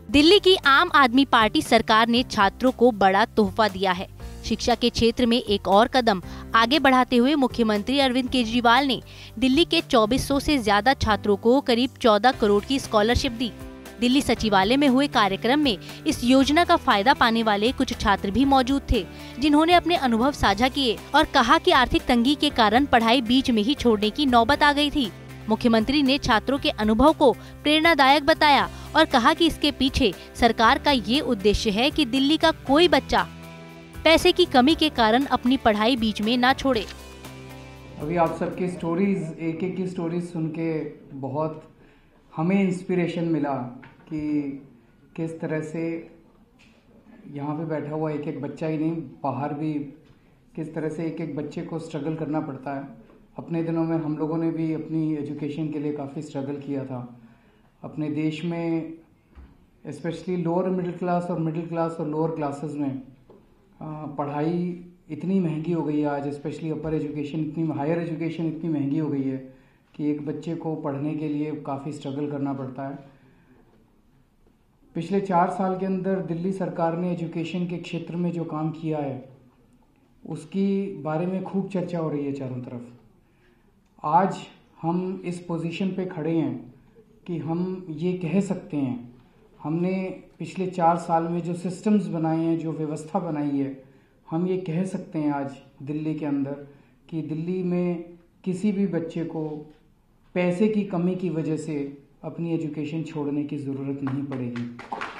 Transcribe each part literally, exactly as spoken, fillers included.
दिल्ली की आम आदमी पार्टी सरकार ने छात्रों को बड़ा तोहफा दिया है। शिक्षा के क्षेत्र में एक और कदम आगे बढ़ाते हुए मुख्यमंत्री अरविंद केजरीवाल ने दिल्ली के चौबीस सौ से ज्यादा छात्रों को करीब चौदह करोड़ की स्कॉलरशिप दी। दिल्ली सचिवालय में हुए कार्यक्रम में इस योजना का फायदा पाने वाले कुछ छात्र भी मौजूद थे, जिन्होंने अपने अनुभव साझा किए और कहा कि आर्थिक तंगी के कारण पढ़ाई बीच में ही छोड़ने की नौबत आ गई थी। मुख्यमंत्री ने छात्रों के अनुभव को प्रेरणादायक बताया और कहा कि इसके पीछे सरकार का ये उद्देश्य है कि दिल्ली का कोई बच्चा पैसे की कमी के कारण अपनी पढ़ाई बीच में ना छोड़े। अभी आप सबकी स्टोरीज, एक एक की स्टोरीज सुन के बहुत हमें इंस्पिरेशन मिला कि किस तरह से यहाँ पे बैठा हुआ एक एक बच्चा ही नहीं, बाहर भी किस तरह से एक एक बच्चे को स्ट्रगल करना पड़ता है। अपने दिनों में हम लोगों ने भी अपनी एजुकेशन के लिए काफ़ी स्ट्रगल किया था। अपने देश में स्पेशली लोअर मिडिल क्लास और मिडिल क्लास और लोअर क्लासेस में पढ़ाई इतनी महंगी हो गई है आज, स्पेशली अपर एजुकेशन इतनी हायर एजुकेशन इतनी महंगी हो गई है कि एक बच्चे को पढ़ने के लिए काफ़ी स्ट्रगल करना पड़ता है। पिछले चार साल के अंदर दिल्ली सरकार ने एजुकेशन के क्षेत्र में जो काम किया है उसकी बारे में खूब चर्चा हो रही है चारों तरफ। आज हम इस पोजीशन पे खड़े हैं कि हम ये कह सकते हैं, हमने पिछले चार साल में जो सिस्टम्स बनाए हैं, जो व्यवस्था बनाई है, हम ये कह सकते हैं आज दिल्ली के अंदर कि दिल्ली में किसी भी बच्चे को पैसे की कमी की वजह से अपनी एजुकेशन छोड़ने की ज़रूरत नहीं पड़ेगी।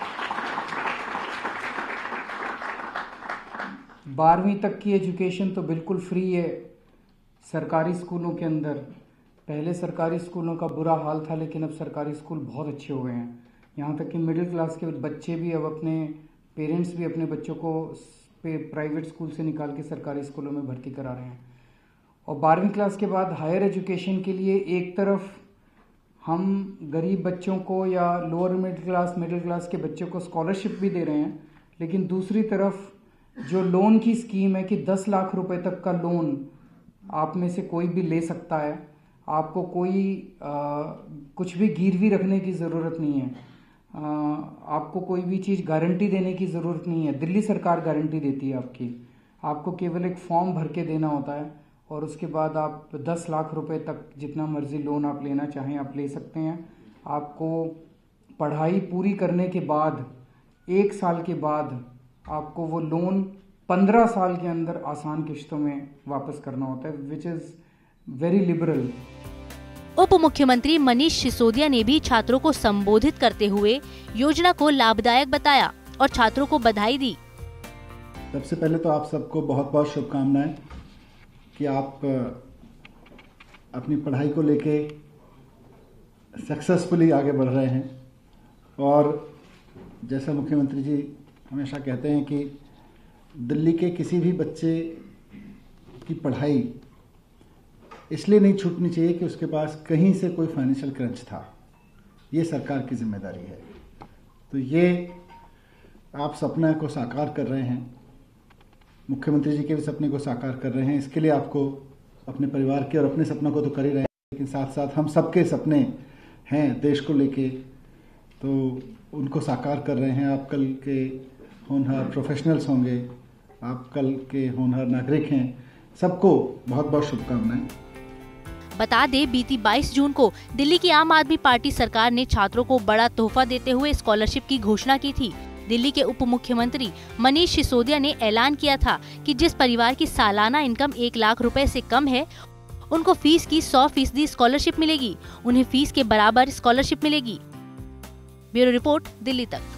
बारहवीं तक की एजुकेशन तो बिल्कुल फ्री है सरकारी स्कूलों के अंदर। पहले सरकारी स्कूलों का बुरा हाल था, लेकिन अब सरकारी स्कूल बहुत अच्छे हो गए हैं। यहाँ तक कि मिडिल क्लास के बच्चे भी अब अपने पेरेंट्स भी अपने बच्चों को प्राइवेट स्कूल से निकाल के सरकारी स्कूलों में भर्ती करा रहे हैं। और बारहवीं क्लास के बाद हायर एजुकेशन के लिए एक तरफ हम गरीब बच्चों को या lower middle class middle class के बच्चों को स्कॉलरशिप भी दे रहे हैं, लेकिन दूसरी तरफ जो लोन की स्कीम है कि दस लाख रुपए तक का लोन आप में से कोई भी ले सकता है। आपको कोई आ, कुछ भी गिरवी रखने की ज़रूरत नहीं है, आ, आपको कोई भी चीज़ गारंटी देने की ज़रूरत नहीं है। दिल्ली सरकार गारंटी देती है आपकी, आपको केवल एक फॉर्म भर के देना होता है और उसके बाद आप दस लाख रुपए तक जितना मर्जी लोन आप लेना चाहें आप ले सकते हैं। आपको पढ़ाई पूरी करने के बाद एक साल के बाद आपको वो लोन पंद्रह साल के अंदर आसान किश्तों में वापस करना होता है, विच इज वेरी लिबरल। उप मुख्यमंत्री मनीष सिसोदिया ने भी छात्रों को संबोधित करते हुए योजना को लाभदायक बताया और छात्रों को बधाई दी। सबसे पहले तो आप सबको बहुत बहुत शुभकामनाएं कि आप अपनी पढ़ाई को लेके सक्सेसफुली आगे बढ़ रहे हैं। और जैसा मुख्यमंत्री जी हमेशा कहते हैं कि दिल्ली के किसी भी बच्चे की पढ़ाई इसलिए नहीं छूटनी चाहिए कि उसके पास कहीं से कोई फाइनेंशियल क्रंच था। ये सरकार की जिम्मेदारी है। तो ये आप सपना को साकार कर रहे हैं, मुख्यमंत्री जी के भी सपने को साकार कर रहे हैं। इसके लिए आपको अपने परिवार के और अपने सपनों को तो कर ही रहे हैं, लेकिन साथ साथ हम सबके सपने हैं देश को लेके, तो उनको साकार कर रहे हैं। आप कल के होनहार प्रोफेशनल्स होंगे, आप कल के होनहार नागरिक हैं। सबको बहुत बहुत शुभकामनाएं। बता दे, बीती बाईस जून को दिल्ली की आम आदमी पार्टी सरकार ने छात्रों को बड़ा तोहफा देते हुए स्कॉलरशिप की घोषणा की थी। दिल्ली के उप मुख्यमंत्री मनीष सिसोदिया ने ऐलान किया था कि जिस परिवार की सालाना इनकम एक लाख रुपए से कम है, उनको फीस की सौ फीसदी स्कॉलरशिप मिलेगी। उन्हें फीस के बराबर स्कॉलरशिप मिलेगी। ब्यूरो रिपोर्ट, दिल्ली तक।